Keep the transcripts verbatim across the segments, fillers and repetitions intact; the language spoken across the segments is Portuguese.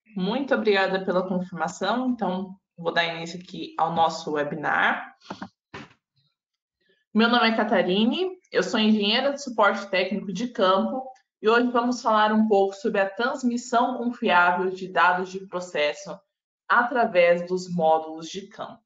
Muito obrigada pela confirmação. Então, vou dar início aqui ao nosso webinar. Meu nome é Catarine, eu sou engenheira de suporte técnico de campo e hoje vamos falar um pouco sobre a transmissão confiável de dados de processo através dos módulos de campo.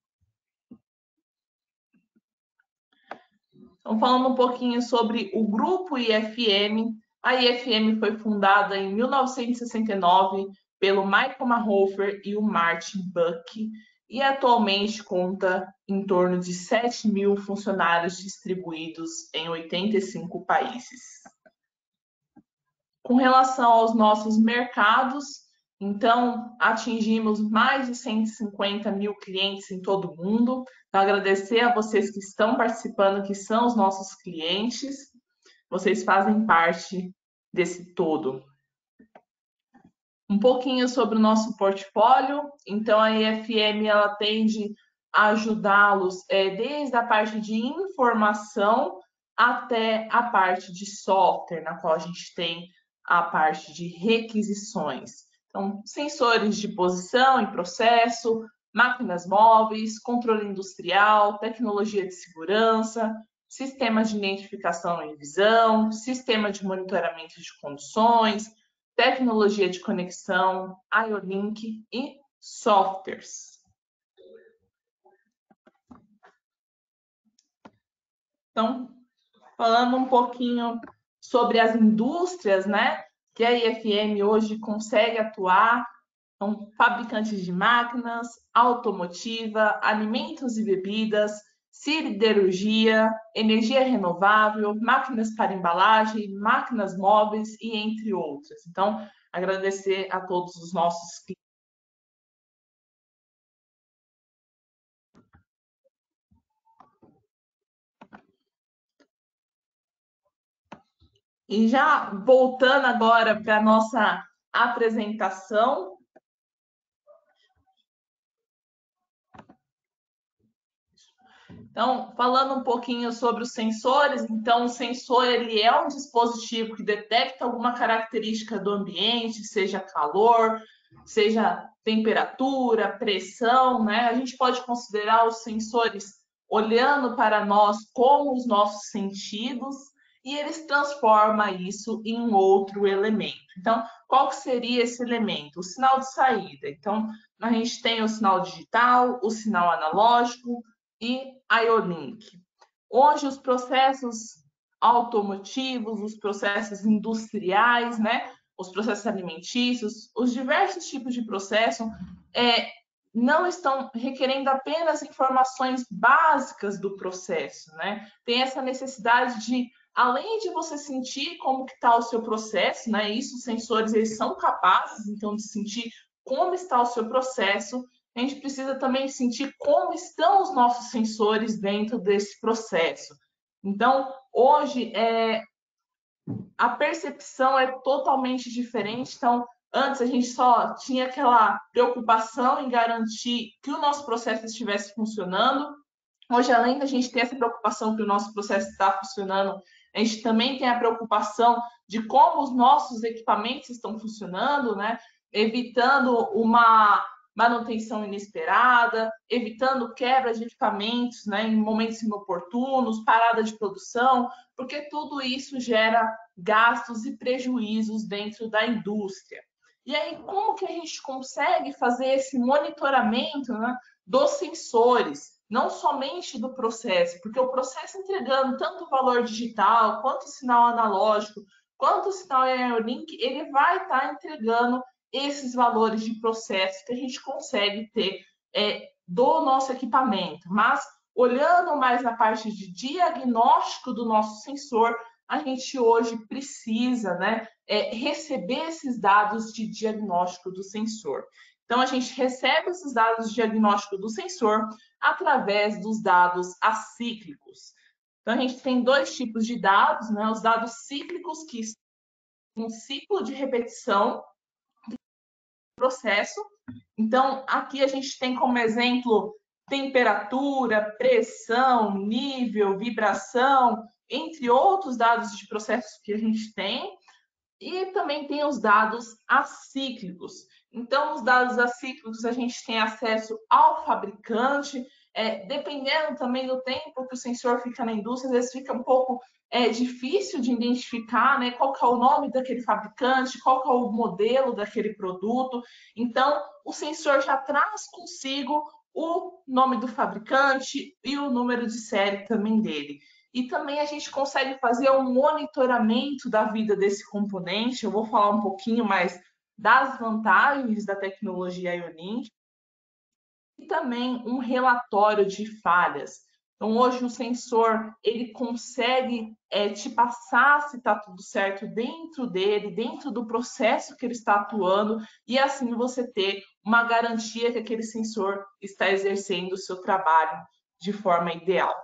Então, falando um pouquinho sobre o grupo I F M, a I F M foi fundada em mil novecentos e sessenta e nove pelo Michael Mahofer e o Martin Buck, e atualmente conta em torno de sete mil funcionários distribuídos em oitenta e cinco países. Com relação aos nossos mercados, então atingimos mais de cento e cinquenta mil clientes em todo o mundo. Então, agradecer a vocês que estão participando, que são os nossos clientes. Vocês fazem parte desse todo. Um pouquinho sobre o nosso portfólio. Então, a I F M ela tende a ajudá-los é, desde a parte de informação até a parte de software, na qual a gente tem a parte de requisições. Então, sensores de posição e processo, máquinas móveis, controle industrial, tecnologia de segurança, sistemas de identificação e visão, sistema de monitoramento de conduções, tecnologia de conexão, I O Link e softwares. Então, falando um pouquinho sobre as indústrias, né, que a I F M hoje consegue atuar, são fabricantes de máquinas, automotiva, alimentos e bebidas, siderurgia, energia renovável, máquinas para embalagem, máquinas móveis e entre outras. Então, agradecer a todos os nossos clientes. E já voltando agora para a nossa apresentação. Então, falando um pouquinho sobre os sensores, então o sensor ele é um dispositivo que detecta alguma característica do ambiente, seja calor, seja temperatura, pressão, né? A gente pode considerar os sensores olhando para nós como os nossos sentidos e eles transformam isso em um outro elemento. Então, qual que seria esse elemento? O sinal de saída. Então, a gente tem o sinal digital, o sinal analógico e I O Link. Hoje, os processos automotivos, os processos industriais, né, os processos alimentícios, os diversos tipos de processo é, não estão requerendo apenas informações básicas do processo, né? Tem essa necessidade de, além de você sentir como que está o seu processo, né? Isso, os sensores, eles são capazes, então, de sentir como está o seu processo. A gente precisa também sentir como estão os nossos sensores dentro desse processo. Então, hoje, é, a percepção é totalmente diferente. Então, antes a gente só tinha aquela preocupação em garantir que o nosso processo estivesse funcionando. Hoje, além da gente ter essa preocupação que o nosso processo está funcionando, a gente também tem a preocupação de como os nossos equipamentos estão funcionando, né? Evitando uma manutenção inesperada, evitando quebra de equipamentos, né, em momentos inoportunos, parada de produção, porque tudo isso gera gastos e prejuízos dentro da indústria. E aí, como que a gente consegue fazer esse monitoramento, né, dos sensores, não somente do processo, porque o processo entregando tanto o valor digital, quanto o sinal analógico, quanto o sinal I O Link, ele vai estar entregando esses valores de processo que a gente consegue ter é, do nosso equipamento. Mas, olhando mais na parte de diagnóstico do nosso sensor, a gente hoje precisa, né, é, receber esses dados de diagnóstico do sensor. Então, a gente recebe esses dados de diagnóstico do sensor através dos dados acíclicos. Então, a gente tem dois tipos de dados, né? Os dados cíclicos, que são um ciclo de repetição do processo. Então, aqui a gente tem como exemplo temperatura, pressão, nível, vibração, entre outros dados de processo que a gente tem. E também tem os dados acíclicos. Então, os dados acíclicos, a gente tem acesso ao fabricante, é, dependendo também do tempo que o sensor fica na indústria, às vezes fica um pouco é, difícil de identificar, né, qual que é o nome daquele fabricante, qual que é o modelo daquele produto. Então, o sensor já traz consigo o nome do fabricante e o número de série também dele. E também a gente consegue fazer um monitoramento da vida desse componente. Eu vou falar um pouquinho mais das vantagens da tecnologia IOLINK e também um relatório de falhas. Então, hoje o sensor ele consegue é, te passar se está tudo certo dentro dele, dentro do processo que ele está atuando, e assim você ter uma garantia que aquele sensor está exercendo o seu trabalho de forma ideal.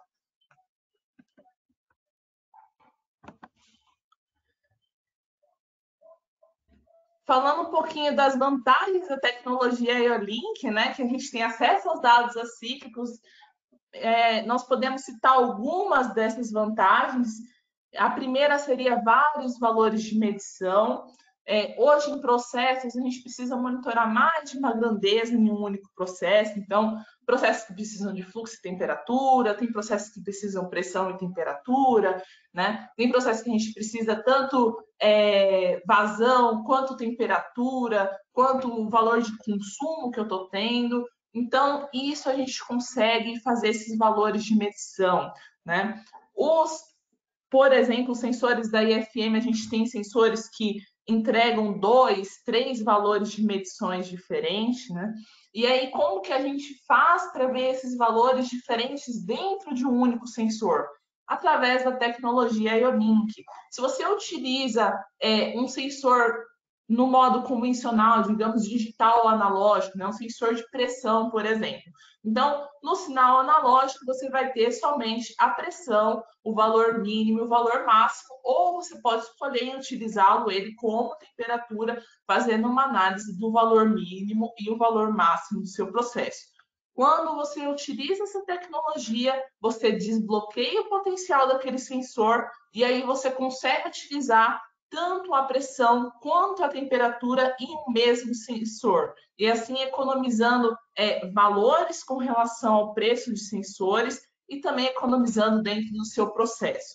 Falando um pouquinho das vantagens da tecnologia IOLINK, né, que a gente tem acesso aos dados acíclicos, é, nós podemos citar algumas dessas vantagens. A primeira seria vários valores de medição. É, hoje, em processos, a gente precisa monitorar mais de uma grandeza em um único processo. Então, processos que precisam de fluxo e temperatura, tem processos que precisam pressão e temperatura, né? Tem processos que a gente precisa tanto é, vazão, quanto temperatura, quanto o valor de consumo que eu estou tendo. Então, isso a gente consegue fazer esses valores de medição, né? Os, por exemplo, os sensores da I F M, a gente tem sensores que entregam dois, três valores de medições diferentes, né? E aí, como que a gente faz para ver esses valores diferentes dentro de um único sensor? Através da tecnologia IOLINK. Se você utiliza é, um sensor no modo convencional, digamos, digital ou analógico, né? Um sensor de pressão, por exemplo. Então, no sinal analógico, você vai ter somente a pressão, o valor mínimo e o valor máximo, ou você pode escolher utilizá-lo ele como temperatura, fazendo uma análise do valor mínimo e o valor máximo do seu processo. Quando você utiliza essa tecnologia, você desbloqueia o potencial daquele sensor e aí você consegue utilizar tanto a pressão quanto a temperatura em um mesmo sensor. E assim economizando é, valores com relação ao preço de sensores e também economizando dentro do seu processo.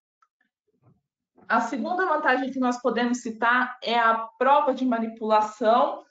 A segunda vantagem que nós podemos citar é a prova de manipulação.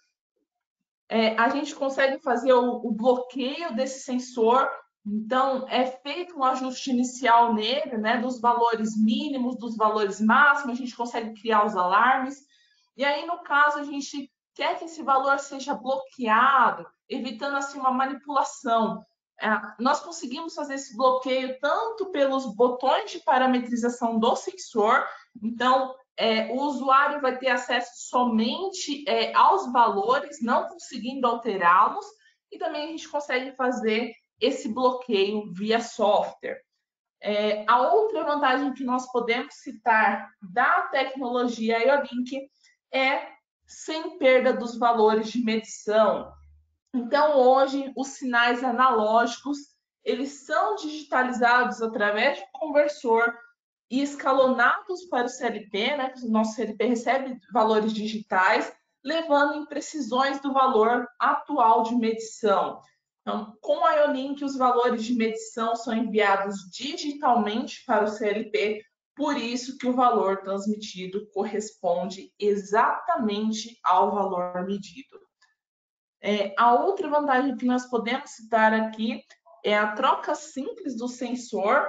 É, a gente consegue fazer o, o bloqueio desse sensor. Então, é feito um ajuste inicial nele, né, dos valores mínimos, dos valores máximos, a gente consegue criar os alarmes. E aí, no caso, a gente quer que esse valor seja bloqueado, evitando assim uma manipulação. É, nós conseguimos fazer esse bloqueio tanto pelos botões de parametrização do sensor, então é, o usuário vai ter acesso somente é, aos valores, não conseguindo alterá-los, e também a gente consegue fazer esse bloqueio via software. É, a outra vantagem que nós podemos citar da tecnologia IOLINK é sem perda dos valores de medição. Então, hoje, os sinais analógicos, eles são digitalizados através de um conversor e escalonados para o C L P, né? O nosso C L P recebe valores digitais, levando imprecisões do valor atual de medição. Então, com a IOLINK, os valores de medição são enviados digitalmente para o C L P, por isso que o valor transmitido corresponde exatamente ao valor medido. É, a outra vantagem que nós podemos citar aqui é a troca simples do sensor.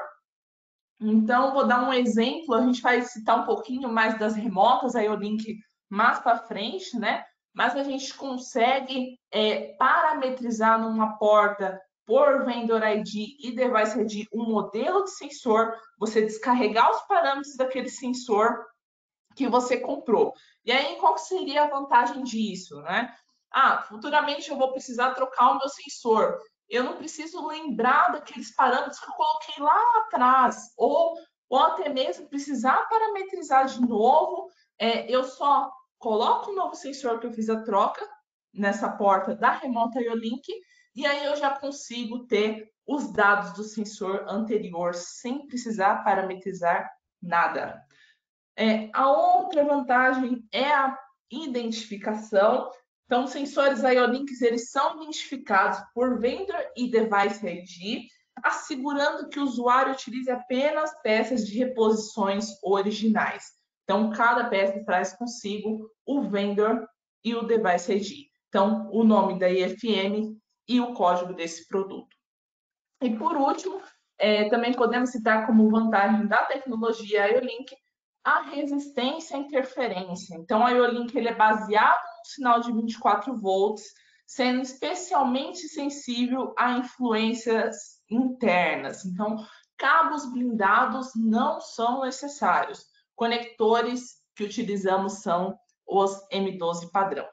Então, vou dar um exemplo, a gente vai citar um pouquinho mais das remotas, aí o link mais para frente, né? Mas a gente consegue é, parametrizar numa porta por Vendor I D e Device I D um modelo de sensor, você descarregar os parâmetros daquele sensor que você comprou. E aí, qual seria a vantagem disso, né? Ah, futuramente eu vou precisar trocar o meu sensor. Eu não preciso lembrar daqueles parâmetros que eu coloquei lá atrás, ou, ou até mesmo precisar parametrizar de novo. É, eu só coloco o novo sensor que eu fiz a troca nessa porta da Remota IOLINK, e aí eu já consigo ter os dados do sensor anterior sem precisar parametrizar nada. É, a outra vantagem é a identificação. Então, os sensores IO-Links, eles são identificados por Vendor e Device I D, assegurando que o usuário utilize apenas peças de reposições originais. Então, cada peça traz consigo o Vendor e o Device I D. Então, o nome da I F M e o código desse produto. E, por último, é, também podemos citar como vantagem da tecnologia IO-Link a resistência à interferência. Então, a IO-Link ele é baseado no sinal de vinte e quatro volts, sendo especialmente sensível a influências internas. Então, cabos blindados não são necessários. Conectores que utilizamos são os M doze padrão.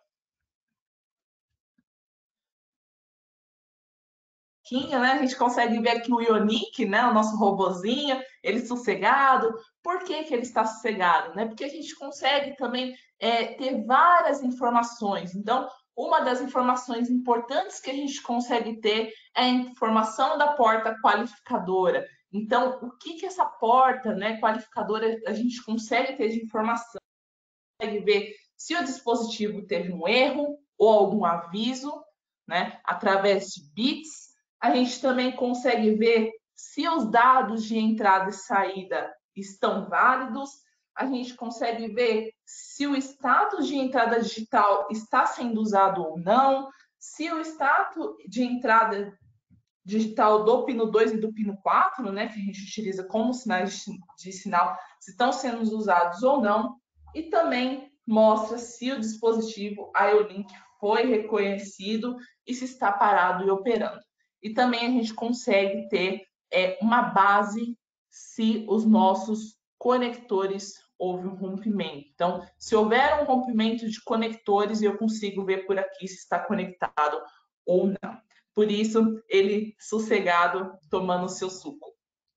Né? A gente consegue ver aqui o Ionic, né? O nosso robozinho, ele sossegado. Por que, que ele está sossegado? Né? Porque a gente consegue também é, ter várias informações. Então, uma das informações importantes que a gente consegue ter é a informação da porta qualificadora. Então, o que, que essa porta, né, qualificadora a gente consegue ter de informação? Consegue ver se o dispositivo teve um erro ou algum aviso, né, através de bits. A gente também consegue ver se os dados de entrada e saída estão válidos. A gente consegue ver se o status de entrada digital está sendo usado ou não, se o status de entrada digital do pino dois e do pino quatro, né, que a gente utiliza como sinais de sinal, se estão sendo usados ou não, e também mostra se o dispositivo IO-Link foi reconhecido e se está parado e operando. E também a gente consegue ter é, uma base se os nossos conectores houve um rompimento. Então, se houver um rompimento de conectores, eu consigo ver por aqui se está conectado ou não. Por isso, ele sossegado, tomando seu suco.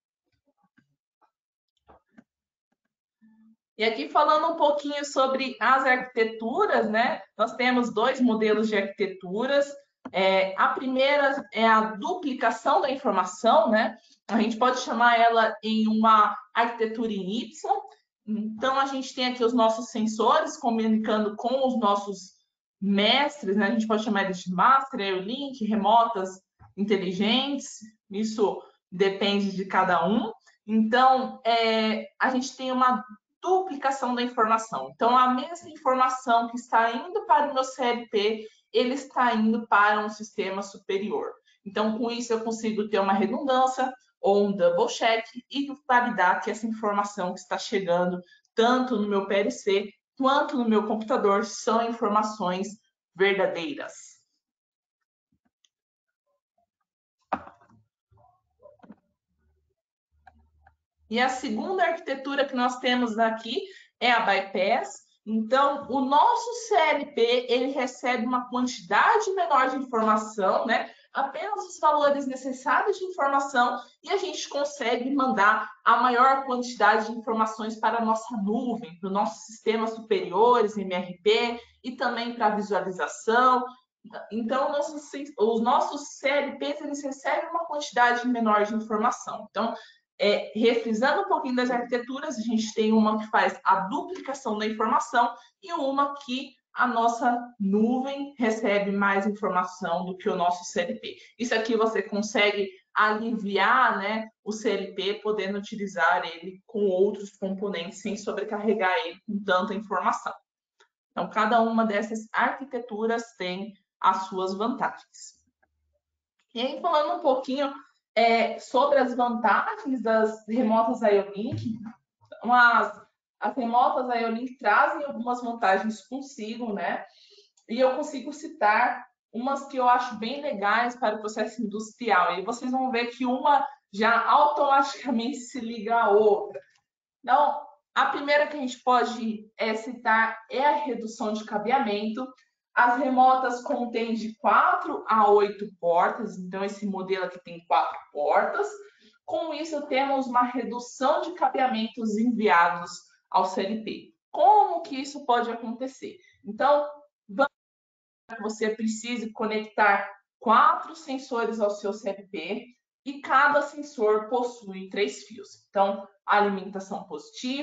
E aqui falando um pouquinho sobre as arquiteturas, né? Nós temos dois modelos de arquiteturas. É, a primeira é a duplicação da informação, né? A gente pode chamar ela em uma arquitetura em Y. Então, a gente tem aqui os nossos sensores comunicando com os nossos mestres, né? A gente pode chamar eles de master, IO-Link, remotas inteligentes. Isso depende de cada um. Então, é, a gente tem uma duplicação da informação. Então, a mesma informação que está indo para o meu C L P, ele está indo para um sistema superior. Então, com isso, eu consigo ter uma redundância ou um double check e validar que essa informação que está chegando tanto no meu P L C quanto no meu computador são informações verdadeiras. E a segunda arquitetura que nós temos aqui é a bypass. Então, o nosso C L P ele recebe uma quantidade menor de informação, né? Apenas os valores necessários de informação e a gente consegue mandar a maior quantidade de informações para a nossa nuvem, para os nossos sistemas superiores, M R P, e também para a visualização. Então, nossos, os nossos C L Ps eles recebem uma quantidade menor de informação. Então, é, refrisando um pouquinho das arquiteturas, a gente tem uma que faz a duplicação da informação e uma que a nossa nuvem recebe mais informação do que o nosso C L P. Isso aqui você consegue aliviar, né, o C L P, podendo utilizar ele com outros componentes sem sobrecarregar ele com tanta informação. Então, cada uma dessas arquiteturas tem as suas vantagens. E aí, falando um pouquinho é, sobre as vantagens das remotas IO-Link, as, as remotas IO-Link trazem algumas vantagens consigo, né? E eu consigo citar umas que eu acho bem legais para o processo industrial. E vocês vão ver que uma já automaticamente se liga à outra. Então, a primeira que a gente pode é, citar é a redução de cabeamento. As remotas contêm de quatro a oito portas, então esse modelo aqui tem quatro portas. Com isso, temos uma redução de cabeamentos enviados ao C L P. Como que isso pode acontecer? Então, você precisa conectar quatro sensores ao seu C L P e cada sensor possui três fios. Então, alimentação positivo,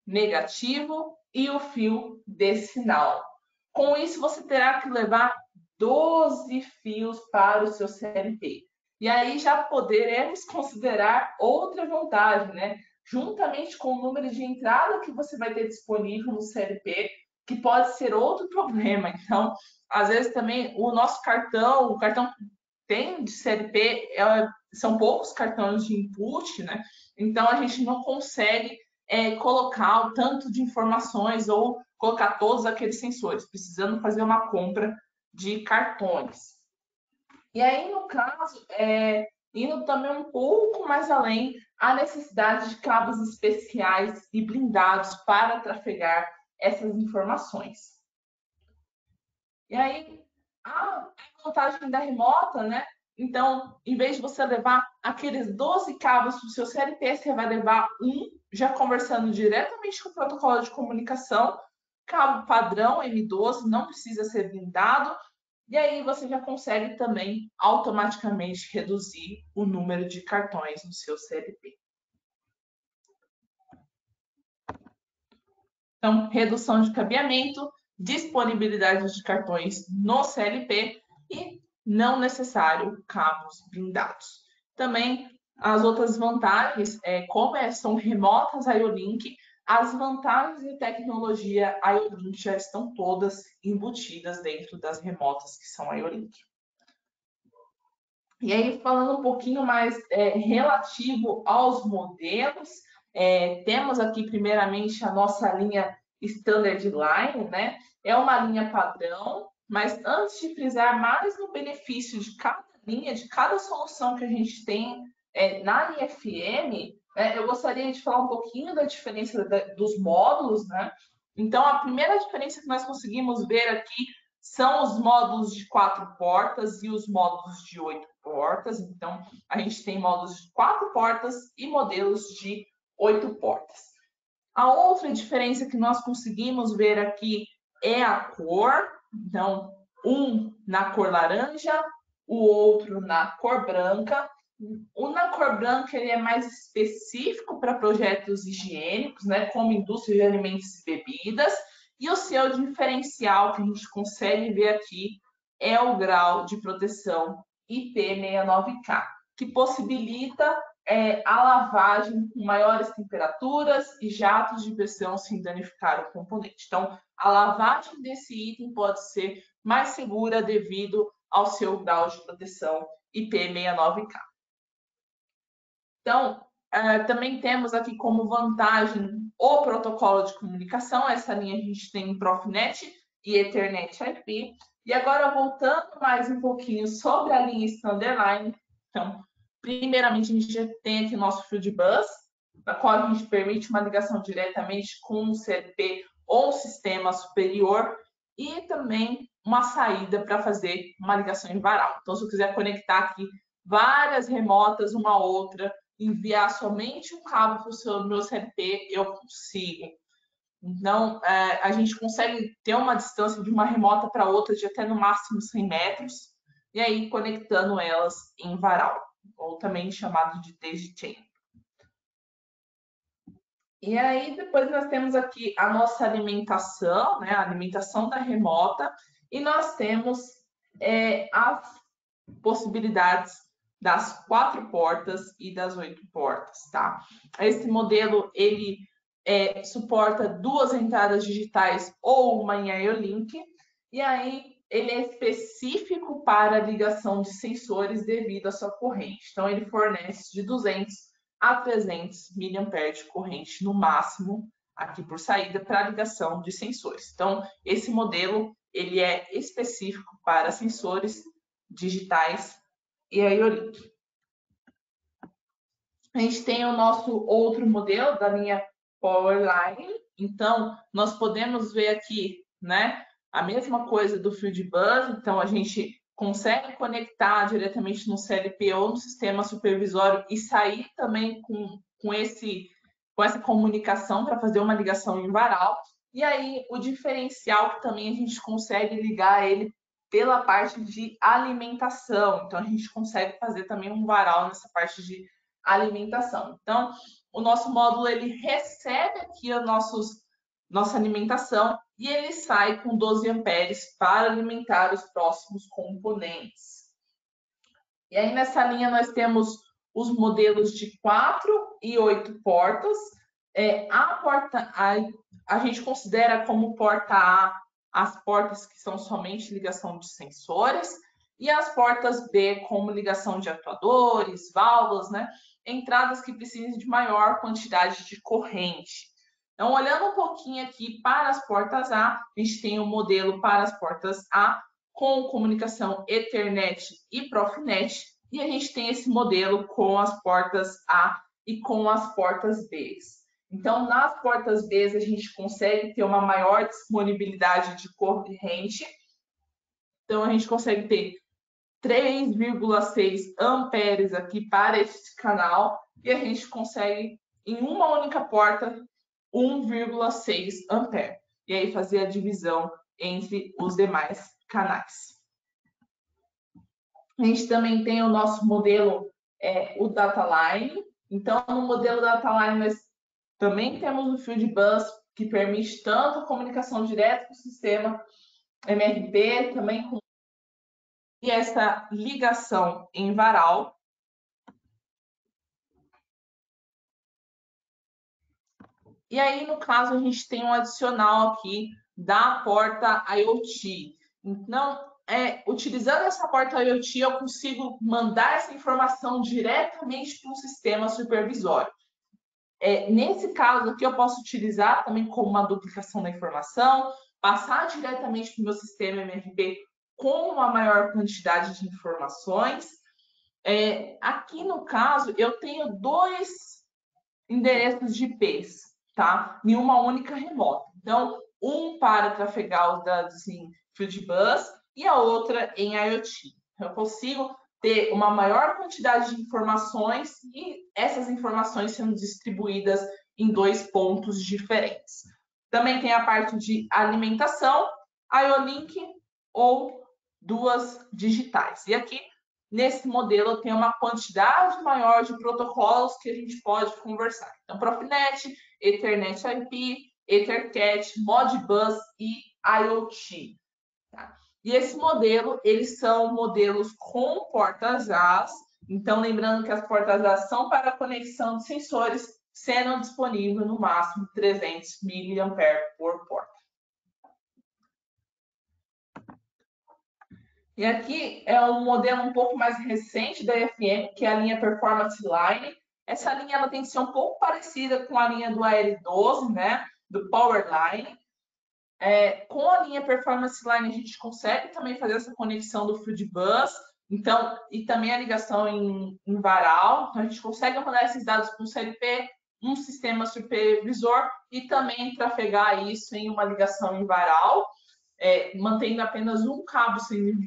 negativo e o fio decimal. Com isso, você terá que levar doze fios para o seu C L P. E aí já poderemos considerar outra vantagem, né? Juntamente com o número de entrada que você vai ter disponível no C L P, que pode ser outro problema. Então, às vezes também o nosso cartão, o cartão que tem de C L P, é, são poucos cartões de input, né? Então a gente não consegue é, colocar o tanto de informações ou colocar todos aqueles sensores, precisando fazer uma compra de cartões. E aí, no caso, é, indo também um pouco mais além, a necessidade de cabos especiais e blindados para trafegar essas informações. E aí, a vantagem da remota, né? Então, em vez de você levar aqueles doze cabos para o seu C L P, você vai levar um, já conversando diretamente com o protocolo de comunicação, cabo padrão M doze, não precisa ser blindado, e aí você já consegue também automaticamente reduzir o número de cartões no seu C L P. Então, redução de cabeamento, disponibilidade de cartões no C L P e não necessário cabos blindados. Também as outras vantagens, é, como são remotas a IO-Link, as vantagens de tecnologia IO-Link já estão todas embutidas dentro das remotas que são IO-Link. E aí, falando um pouquinho mais é, relativo aos modelos, é, temos aqui primeiramente a nossa linha Standard Line, né? É uma linha padrão, mas antes de frisar mais no benefício de cada linha, de cada solução que a gente tem é, na I F M, né, eu gostaria de falar um pouquinho da diferença da, dos módulos, né? Então, a primeira diferença que nós conseguimos ver aqui são os módulos de quatro portas e os módulos de oito portas. Então, a gente tem módulos de quatro portas e modelos de oito portas. A outra diferença que nós conseguimos ver aqui é a cor. Então, um na cor laranja, o outro na cor branca. O na cor branca ele é mais específico para projetos higiênicos, né, como indústria de alimentos e bebidas. E o seu diferencial que a gente consegue ver aqui é o grau de proteção I P sessenta e nove K, que possibilita é, a lavagem com maiores temperaturas e jatos de pressão sem danificar o componente. Então, a lavagem desse item pode ser mais segura devido ao seu grau de proteção I P sessenta e nove K. Então, Uh, também temos aqui como vantagem o protocolo de comunicação. Essa linha a gente tem Profinet e Ethernet I P. E agora, voltando mais um pouquinho sobre a linha Standard. Então, primeiramente, a gente já tem aqui o nosso Field Bus, na qual a gente permite uma ligação diretamente com um C L P ou um sistema superior, e também uma saída para fazer uma ligação em varal. Então, se eu quiser conectar aqui várias remotas, uma a outra, enviar somente um cabo para o seu meu C L P, eu consigo. Então, é, a gente consegue ter uma distância de uma remota para outra de até no máximo cem metros, e aí conectando elas em varal, ou também chamado de daisy chain. E aí, depois nós temos aqui a nossa alimentação, né, a alimentação da remota, e nós temos é, as possibilidades das quatro portas e das oito portas, tá? Esse modelo, ele é, suporta duas entradas digitais ou uma em IO-Link, e aí ele é específico para ligação de sensores devido à sua corrente. Então, ele fornece de duzentos a trezentos miliamperes de corrente no máximo aqui por saída para ligação de sensores. Então, esse modelo, ele é específico para sensores digitais e a IO-Link. A gente tem o nosso outro modelo da linha Powerline. Então, nós podemos ver aqui, né, a mesma coisa do Field Bus. Então, a gente consegue conectar diretamente no C L P ou no sistema supervisório e sair também com, com, esse, com essa comunicação para fazer uma ligação em varal. E aí, o diferencial que também a gente consegue ligar ele pela parte de alimentação. Então, a gente consegue fazer também um varal nessa parte de alimentação. Então, o nosso módulo ele recebe aqui a nossos, nossa alimentação e ele sai com doze amperes para alimentar os próximos componentes. E aí nessa linha nós temos os modelos de quatro e oito portas. É, a porta A, a gente considera como porta A as portas que são somente ligação de sensores e as portas B como ligação de atuadores, válvulas, né? Entradas que precisam de maior quantidade de corrente. Então, olhando um pouquinho aqui para as portas A, a gente tem um modelo para as portas A com comunicação Ethernet e Profinet, e a gente tem esse modelo com as portas A e com as portas B. Então, nas portas B, a gente consegue ter uma maior disponibilidade de corrente. Então, a gente consegue ter três vírgula seis amperes aqui para este canal e a gente consegue, em uma única porta, um vírgula seis ampere. E aí, fazer a divisão entre os demais canais. A gente também tem o nosso modelo, é, o Data Line. Então, no modelo Data Line, nós também temos o Field Bus, que permite tanto a comunicação direta com o sistema M R P, também com e essa ligação em varal. E aí, no caso, a gente tem um adicional aqui da porta IoT. Então, é, utilizando essa porta IoT, eu consigo mandar essa informação diretamente para o sistema supervisório. É, nesse caso aqui, eu posso utilizar também como uma duplicação da informação, passar diretamente para o meu sistema M R P com uma maior quantidade de informações. É, aqui, no caso, eu tenho dois endereços de I Ps, tá? Em uma única remota. Então, um para trafegar os dados em Field Bus e a outra em IoT. Eu consigo ter uma maior quantidade de informações e essas informações sendo distribuídas em dois pontos diferentes. Também tem a parte de alimentação, IO-Link ou duas digitais. E aqui, nesse modelo, eu tenho uma quantidade maior de protocolos que a gente pode conversar. Então, Profinet, Ethernet I P, EtherCAT, Modbus e IoT. Tá? E esse modelo, eles são modelos com portas A. Então, lembrando que as portas A são para a conexão de sensores, sendo disponível no máximo trezentos miliamperes por porta. E aqui é um modelo um pouco mais recente da I F M, que é a linha Performance Line. Essa linha ela tem que ser um pouco parecida com a linha do A L doze, né, do Power Line. É, com a linha Performance Line, a gente consegue também fazer essa conexão do Field Bus, então, e também a ligação em, em varal. Então, a gente consegue mandar esses dados com o C L P, um sistema supervisor, e também trafegar isso em uma ligação em varal, é, mantendo apenas um cabo sendo enviado.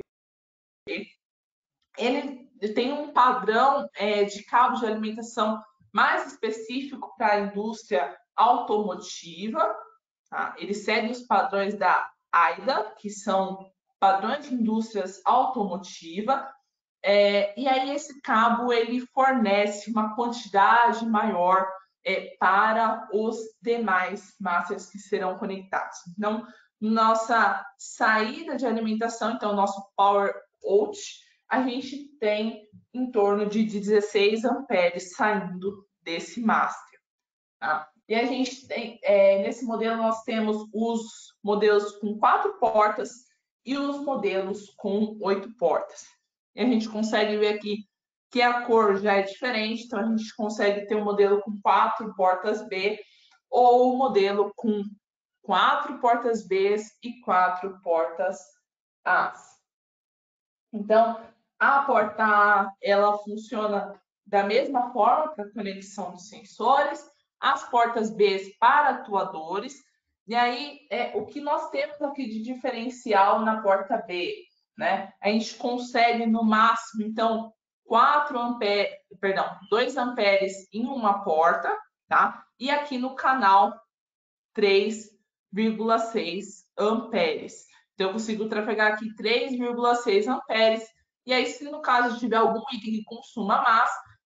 Ele tem um padrão é, de cabo de alimentação mais específico para a indústria automotiva. Tá? Ele segue os padrões da A I D A, que são padrões de indústrias automotiva. É, e aí esse cabo ele fornece uma quantidade maior é, para os demais masters que serão conectados. Então, nossa saída de alimentação, então nosso power out, a gente tem em torno de dezesseis amperes saindo desse master. Tá? E a gente tem, é, nesse modelo nós temos os modelos com quatro portas e os modelos com oito portas. E a gente consegue ver aqui que a cor já é diferente, então a gente consegue ter um modelo com quatro portas B ou um modelo com quatro portas B e quatro portas A. Então, a porta A, ela funciona da mesma forma para conexão dos sensores, as portas B para atuadores, e aí é, o que nós temos aqui de diferencial na porta B, né? A gente consegue no máximo, então, quatro amperes, perdão, dois amperes em uma porta, tá? E aqui no canal, três vírgula seis amperes. Então, eu consigo trafegar aqui três vírgula seis amperes. E aí, se no caso tiver algum item que consuma mais,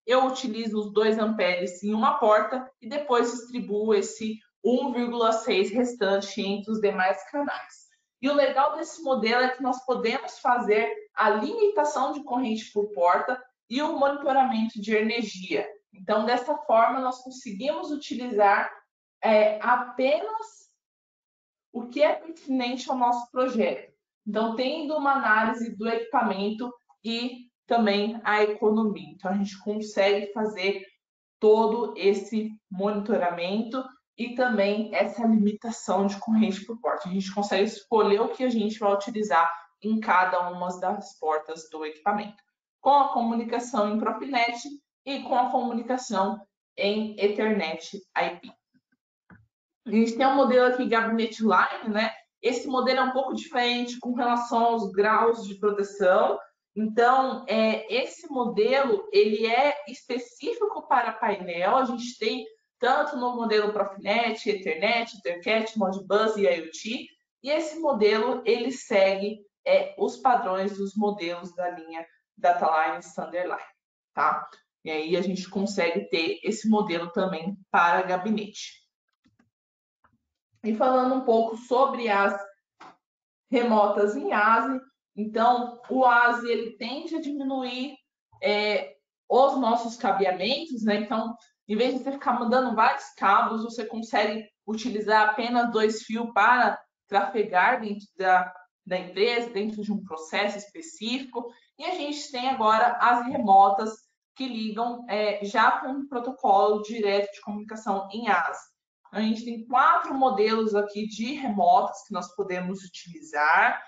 eu utilizo os dois amperes em uma porta e depois distribuo esse um vírgula seis restante entre os demais canais. E o legal desse modelo é que nós podemos fazer a limitação de corrente por porta e o monitoramento de energia. Então, dessa forma, nós conseguimos utilizar é, apenas o que é pertinente ao nosso projeto. Então, tendo uma análise do equipamento e também a economia. Então, a gente consegue fazer todo esse monitoramento e também essa limitação de corrente por porta. A gente consegue escolher o que a gente vai utilizar em cada uma das portas do equipamento, com a comunicação em Profinet e com a comunicação em Ethernet I P. A gente tem um modelo aqui, Gabinete Line, né? Esse modelo é um pouco diferente com relação aos graus de proteção. Então, é, esse modelo, ele é específico para painel. A gente tem tanto no modelo Profinet, Ethernet, Ethercat, Modbus e IoT. E esse modelo, ele segue é, os padrões dos modelos da linha DataLine Standard Line, tá? E aí a gente consegue ter esse modelo também para gabinete. E falando um pouco sobre as remotas em A S I, então o A S I ele tende a diminuir é, os nossos cabeamentos, né? Então, em vez de você ficar mandando vários cabos, você consegue utilizar apenas dois fios para trafegar dentro da, da empresa, dentro de um processo específico. E a gente tem agora as remotas que ligam é, já com um protocolo direto de comunicação em A S I. A gente tem quatro modelos aqui de remotas que nós podemos utilizar.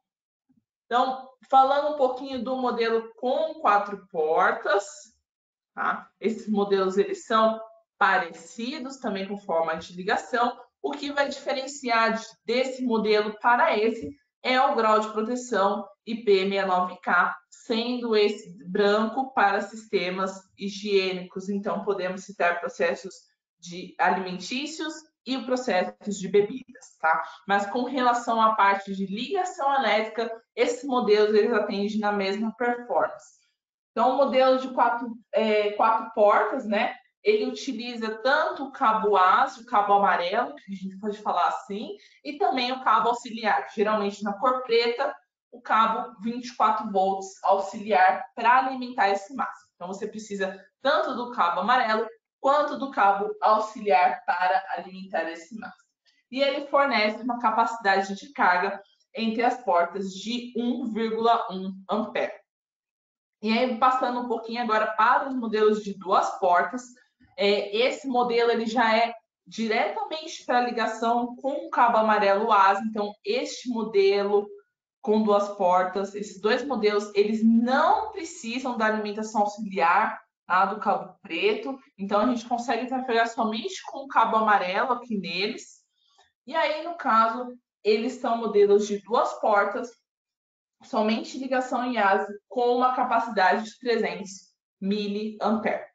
Então, falando um pouquinho do modelo com quatro portas, tá? Esses modelos eles são parecidos também com forma de ligação. O que vai diferenciar desse modelo para esse é o grau de proteção I P sessenta e nove K, sendo esse branco para sistemas higiênicos. Então, podemos citar processos de alimentícios e processos de bebidas, tá? Mas com relação à parte de ligação elétrica, esses modelos eles atendem na mesma performance. Então, o modelo de quatro, é, quatro portas, né? Ele utiliza tanto o cabo A S I, o cabo amarelo, que a gente pode falar assim, e também o cabo auxiliar, geralmente na cor preta, o cabo vinte e quatro volts auxiliar para alimentar esse máximo. Então, você precisa tanto do cabo amarelo quanto do cabo auxiliar para alimentar esse máximo. E ele fornece uma capacidade de carga entre as portas de um vírgula um ampere. E aí, passando um pouquinho agora para os modelos de duas portas, é, esse modelo ele já é diretamente para ligação com o cabo amarelo A S I. Então, este modelo com duas portas, esses dois modelos, eles não precisam da alimentação auxiliar, tá, do cabo preto. Então, a gente consegue trafegar somente com o cabo amarelo aqui neles. E aí, no caso, eles são modelos de duas portas, somente ligação em A S I, com uma capacidade de trezentos miliamperes.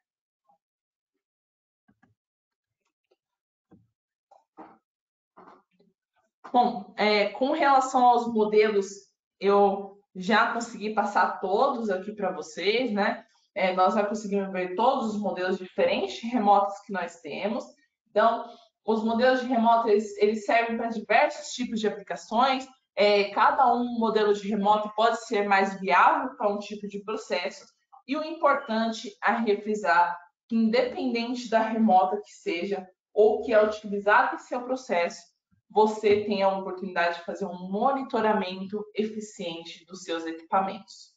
Bom, é, com relação aos modelos, eu já consegui passar todos aqui para vocês, né? É, nós já conseguimos ver todos os modelos diferentes de remotas que nós temos. Então, os modelos de remota, eles, eles servem para diversos tipos de aplicações. É, cada um modelo de remoto pode ser mais viável para um tipo de processo. E o importante a refrisar, que independente da remota que seja, ou que é utilizado em seu processo, você tem a oportunidade de fazer um monitoramento eficiente dos seus equipamentos.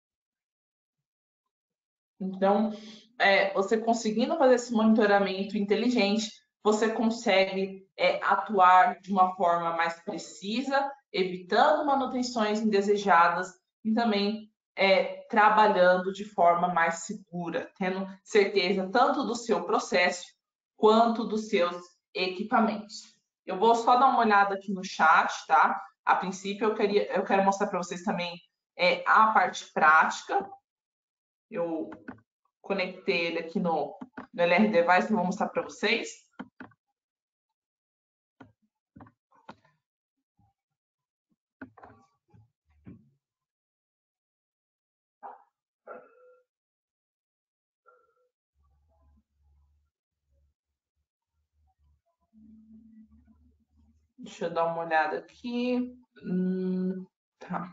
Então, é, você conseguindo fazer esse monitoramento inteligente, você consegue é, atuar de uma forma mais precisa, evitando manutenções indesejadas e também é, trabalhando de forma mais segura, tendo certeza tanto do seu processo quanto dos seus equipamentos. Eu vou só dar uma olhada aqui no chat, tá? A princípio, eu, queria, eu quero mostrar para vocês também é, a parte prática. Eu conectei ele aqui no, no L R Device, eu vou mostrar para vocês. Deixa eu dar uma olhada aqui. Hum, tá.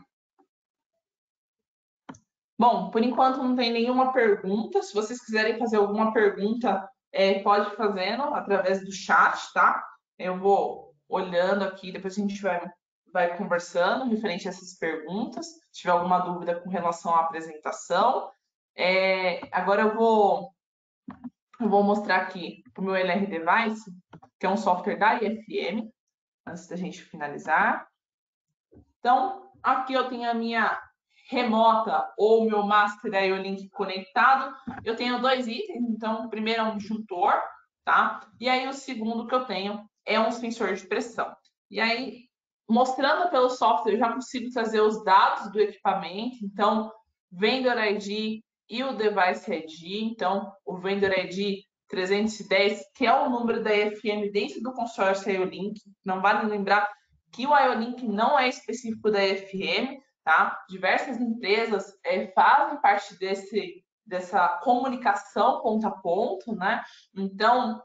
Bom, por enquanto não tem nenhuma pergunta. Se vocês quiserem fazer alguma pergunta, é, pode fazendo através do chat, tá? Eu vou olhando aqui, depois a gente vai, vai conversando referente a essas perguntas. Se tiver alguma dúvida com relação à apresentação. É, agora eu vou, eu vou mostrar aqui o meu L R Device, que é um software da I F M, antes da gente finalizar. Então, aqui eu tenho a minha remota ou meu Master I O Link conectado. Eu tenho dois itens, então o primeiro é um disjuntor, tá? E aí o segundo que eu tenho é um sensor de pressão. E aí, mostrando pelo software, eu já consigo trazer os dados do equipamento, então, Vendor I D e o Device I D. Então, o Vendor I D trezentos e dez, que é o número da I F M dentro do consórcio I O Link. Não vale lembrar que o I O Link não é específico da I F M, tá? Diversas empresas é, fazem parte desse, dessa comunicação ponto a ponto, né? Então,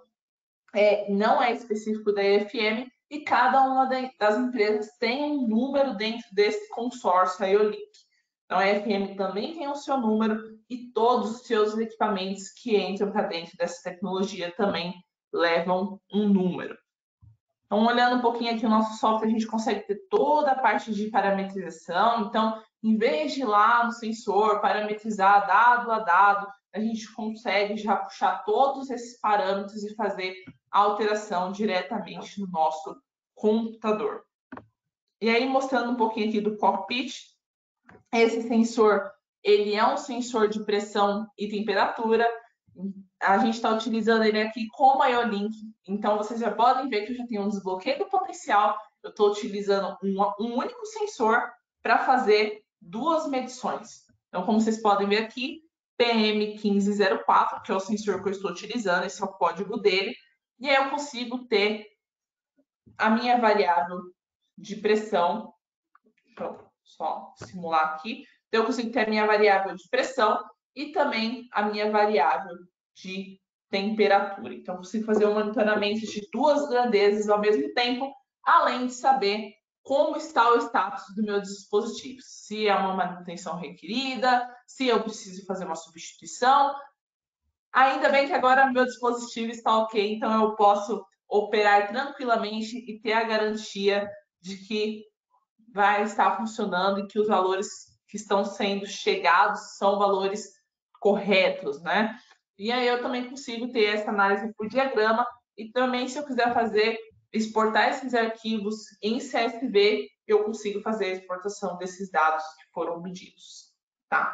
é, não é específico da I F M e cada uma das empresas tem um número dentro desse consórcio I O Link. Então, a I F M também tem o seu número e todos os seus equipamentos que entram para dentro dessa tecnologia também levam um número. Então, olhando um pouquinho aqui o nosso software, a gente consegue ter toda a parte de parametrização. Então, em vez de ir lá no sensor, parametrizar dado a dado, a gente consegue já puxar todos esses parâmetros e fazer a alteração diretamente no nosso computador. E aí, mostrando um pouquinho aqui do cockpit, esse sensor, ele é um sensor de pressão e temperatura. A gente está utilizando ele aqui como I O Link. Então, vocês já podem ver que eu já tenho um desbloqueio do potencial. Eu estou utilizando um, um único sensor para fazer duas medições. Então, como vocês podem ver aqui, P M quinze zero quatro, que é o sensor que eu estou utilizando, esse é o código dele. E aí eu consigo ter a minha variável de pressão. Então, só simular aqui. Então, eu consigo ter a minha variável de pressão e também a minha variável de temperatura. Então, eu consigo fazer um monitoramento de duas grandezas ao mesmo tempo, além de saber como está o status do meu dispositivo. Se é uma manutenção requerida, se eu preciso fazer uma substituição. Ainda bem que agora meu dispositivo está ok, então eu posso operar tranquilamente e ter a garantia de que vai estar funcionando e que os valores que estão sendo chegados são valores corretos, né? E aí eu também consigo ter essa análise por diagrama e também, se eu quiser fazer, exportar esses arquivos em C S V, eu consigo fazer a exportação desses dados que foram pedidos, tá?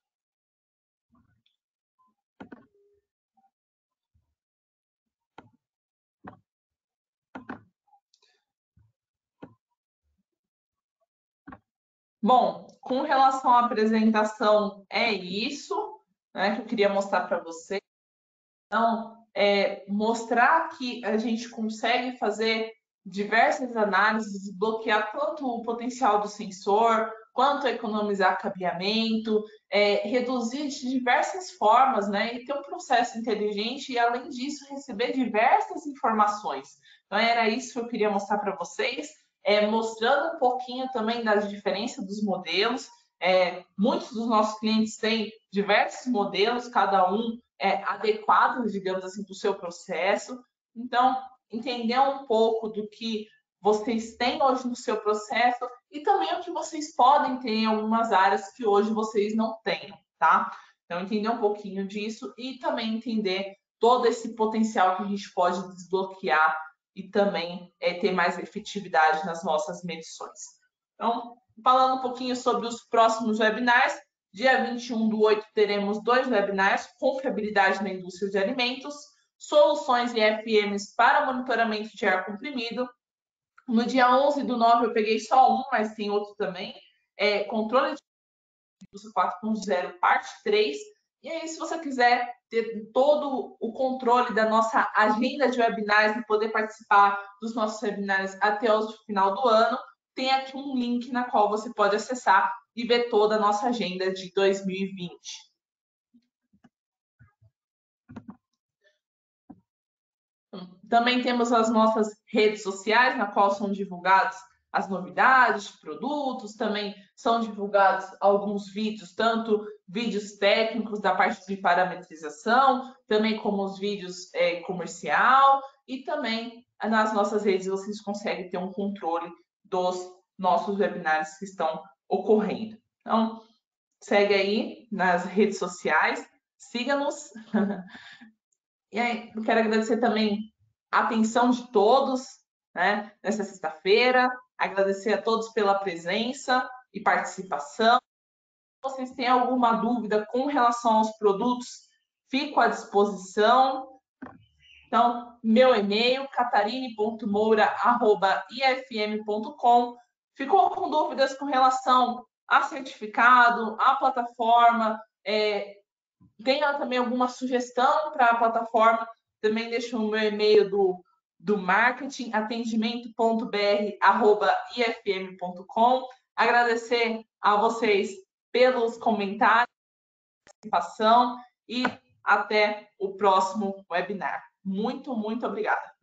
Bom, com relação à apresentação, é isso, né, que eu queria mostrar para vocês. Então, é, mostrar que a gente consegue fazer diversas análises, bloquear tanto o potencial do sensor, quanto economizar cabeamento, é, reduzir de diversas formas, né? E ter um processo inteligente e, além disso, receber diversas informações. Então, era isso que eu queria mostrar para vocês, é, mostrando um pouquinho também das diferenças dos modelos. É, muitos dos nossos clientes têm diversos modelos, cada um é, adequados, digamos assim, para o seu processo. Então, entender um pouco do que vocês têm hoje no seu processo e também o que vocês podem ter em algumas áreas que hoje vocês não tenham, tá? Então, entender um pouquinho disso e também entender todo esse potencial que a gente pode desbloquear e também é, ter mais efetividade nas nossas medições. Então, falando um pouquinho sobre os próximos webinars, dia vinte e um do oito teremos dois webinars, confiabilidade na indústria de alimentos, soluções e F Ms para monitoramento de ar comprimido. No dia onze do nove eu peguei só um, mas tem outro também, é, controle de indústria quatro ponto zero, parte três. E aí, se você quiser ter todo o controle da nossa agenda de webinars e poder participar dos nossos webinars até o final do ano, tem aqui um link na qual você pode acessar e ver toda a nossa agenda de dois mil e vinte. Também temos as nossas redes sociais, na qual são divulgadas as novidades de produtos, também são divulgados alguns vídeos, tanto vídeos técnicos da parte de parametrização, também como os vídeos é, comercial, e também nas nossas redes vocês conseguem ter um controle dos nossos webinários que estão ocorrendo. Então, segue aí nas redes sociais, siga-nos. E aí, eu quero agradecer também a atenção de todos, né, nessa sexta-feira, agradecer a todos pela presença e participação. Se vocês têm alguma dúvida com relação aos produtos, fico à disposição. Então, meu e-mail, catarine ponto moura arroba i f m ponto com. Ficou com dúvidas com relação a certificado, a plataforma, é, tenha também alguma sugestão para a plataforma, também deixo o meu e-mail do, do marketing, atendimento ponto b r arroba i f m ponto com. Agradecer a vocês pelos comentários, participação e até o próximo webinar. Muito, muito obrigada.